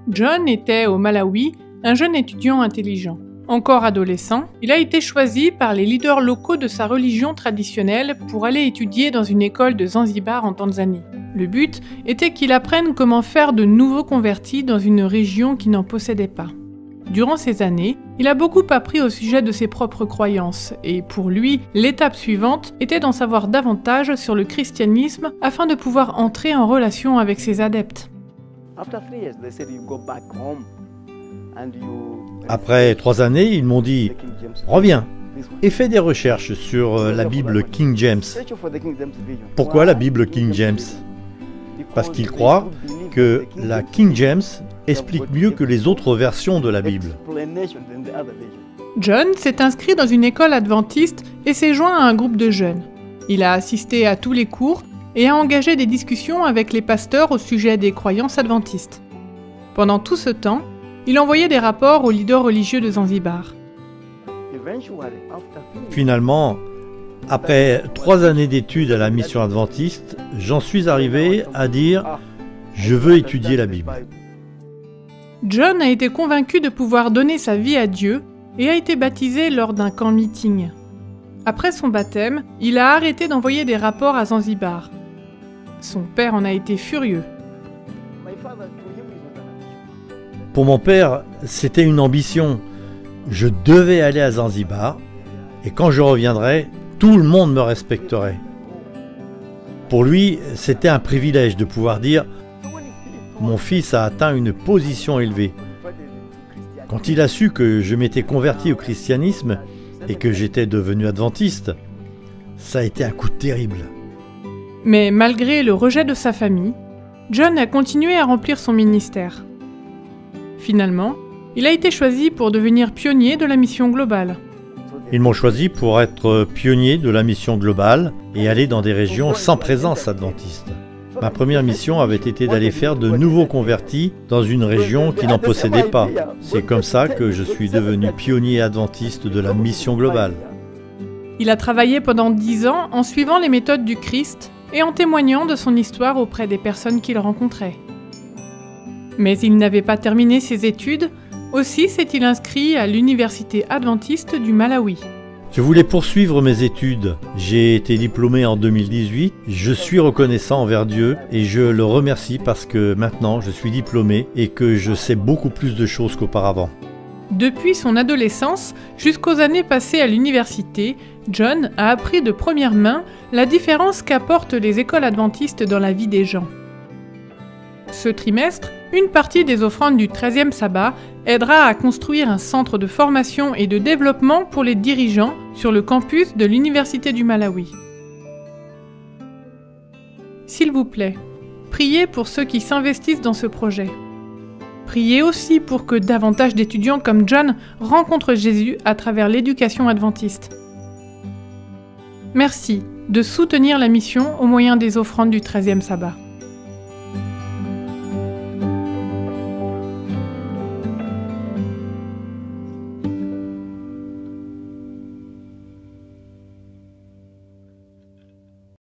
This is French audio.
John était, au Malawi, un jeune étudiant intelligent. Encore adolescent, il a été choisi par les leaders locaux de sa religion traditionnelle pour aller étudier dans une école de Zanzibar en Tanzanie. Le but était qu'il apprenne comment faire de nouveaux convertis dans une région qui n'en possédait pas. Durant ces années, il a beaucoup appris au sujet de ses propres croyances et pour lui, l'étape suivante était d'en savoir davantage sur le christianisme afin de pouvoir entrer en relation avec ses adeptes. Après 3 années, ils m'ont dit « Reviens et fais des recherches sur la Bible King James. » Pourquoi la Bible King James? Parce qu'ils croient que la King James explique mieux que les autres versions de la Bible. John s'est inscrit dans une école adventiste et s'est joint à un groupe de jeunes. Il a assisté à tous les cours et a engagé des discussions avec les pasteurs au sujet des croyances adventistes. Pendant tout ce temps, il envoyait des rapports aux leaders religieux de Zanzibar. Finalement, après 3 années d'études à la mission adventiste, j'en suis arrivé à dire « Je veux étudier la Bible ». John a été convaincu de pouvoir donner sa vie à Dieu et a été baptisé lors d'un camp meeting. Après son baptême, il a arrêté d'envoyer des rapports à Zanzibar. Son père en a été furieux. Pour mon père, c'était une ambition. Je devais aller à Zanzibar et quand je reviendrais, tout le monde me respecterait. Pour lui, c'était un privilège de pouvoir dire « Mon fils a atteint une position élevée ». Quand il a su que je m'étais converti au christianisme et que j'étais devenu adventiste, ça a été un coup terrible. Mais malgré le rejet de sa famille, John a continué à remplir son ministère. Finalement, il a été choisi pour devenir pionnier de la mission globale. Ils m'ont choisi pour être pionnier de la mission globale et aller dans des régions sans présence adventiste. Ma première mission avait été d'aller faire de nouveaux convertis dans une région qui n'en possédait pas. C'est comme ça que je suis devenu pionnier adventiste de la mission globale. Il a travaillé pendant 10 ans en suivant les méthodes du Christ et en témoignant de son histoire auprès des personnes qu'il rencontrait. Mais il n'avait pas terminé ses études, aussi s'est-il inscrit à l'université adventiste du Malawi. Je voulais poursuivre mes études. J'ai été diplômé en 2018. Je suis reconnaissant envers Dieu et je le remercie parce que maintenant je suis diplômé et que je sais beaucoup plus de choses qu'auparavant. Depuis son adolescence jusqu'aux années passées à l'université, John a appris de première main la différence qu'apportent les écoles adventistes dans la vie des gens. Ce trimestre, une partie des offrandes du 13e sabbat aidera à construire un centre de formation et de développement pour les dirigeants sur le campus de l'Université du Malawi. S'il vous plaît, priez pour ceux qui s'investissent dans ce projet. Priez aussi pour que davantage d'étudiants comme John rencontrent Jésus à travers l'éducation adventiste. Merci de soutenir la mission au moyen des offrandes du 13e sabbat.